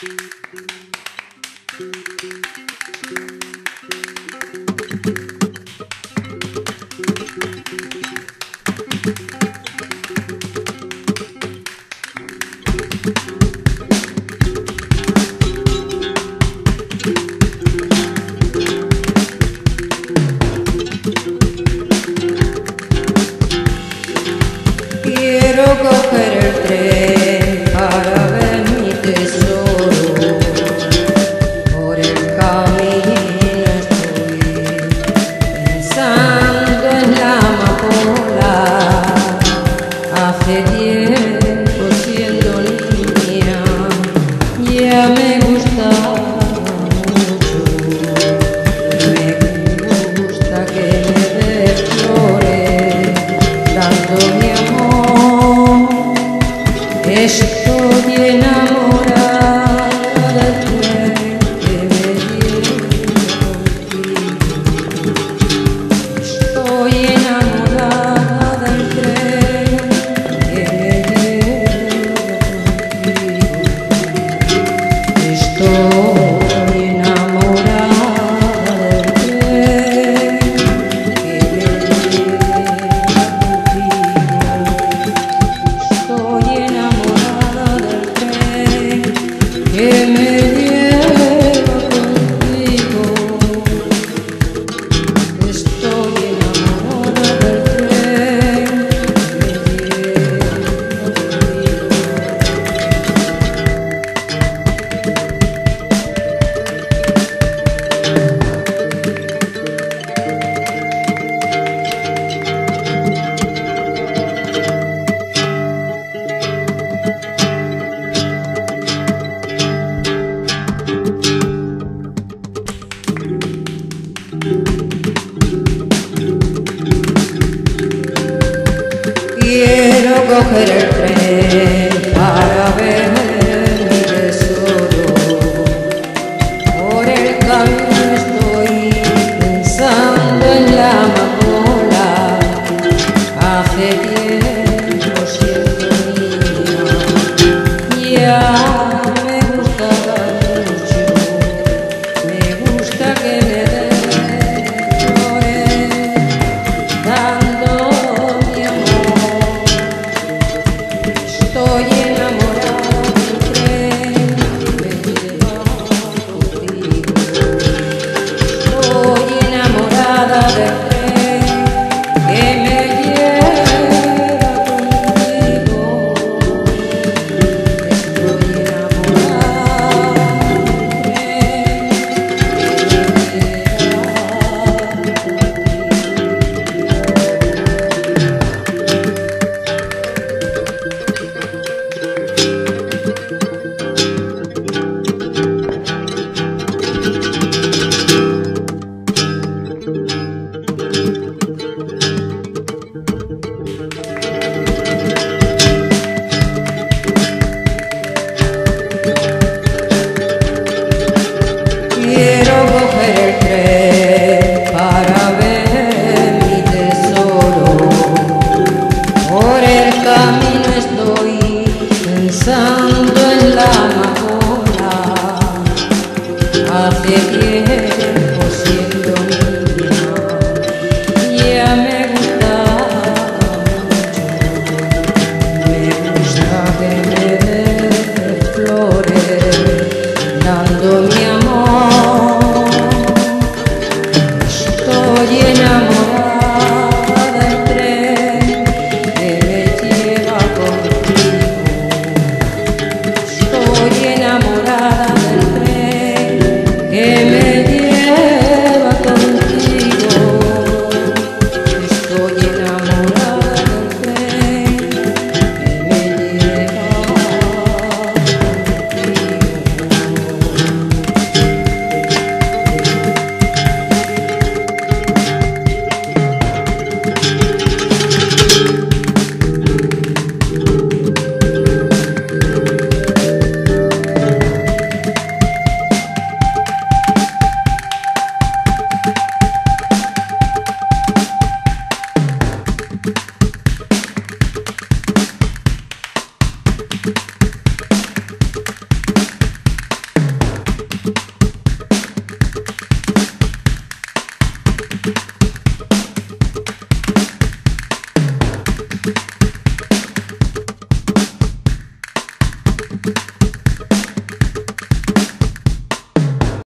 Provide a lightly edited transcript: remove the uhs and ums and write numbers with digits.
Quiero coger el tren para ver mi tesoro. Por el camino estoy pensando en la amapola. Hace tiempo siendo niña ya me gustaba mucho. Me gusta que me des flores dando mi amor. Estoy enamorada del tren que me lleva contigo. Estoy enamorada del tren que me lleva contigo. Estoy enamorada del tren que me lleva contigo. Estoy enamorada del tren que me lleva contigo. Estoy enamorada del tren que me Quiero coger el tren para ver mi tesoro. Por el camino estoy pensando en la amapola. Hace tiempo siendo niña ya me gustaba mucho. Me gusta que me des flores dando mi amor. Estoy enamorada del tren que me lleva contigo. Estoy enamorada del tren que me lleva contigo. Estoy enamorada del tren que me Quiero coger el tren para ver mi tesoro. Por el camino estoy pensando en la amapola. Hace tiempo siendo niña ya me gustaba mucho. Me gusta que me des flores dando mi amor. Estoy enamorada del tren que me lleva contigo. Estoy enamorada del tren que me lleva contigo. Estoy enamorada del tren que me lleva contigo.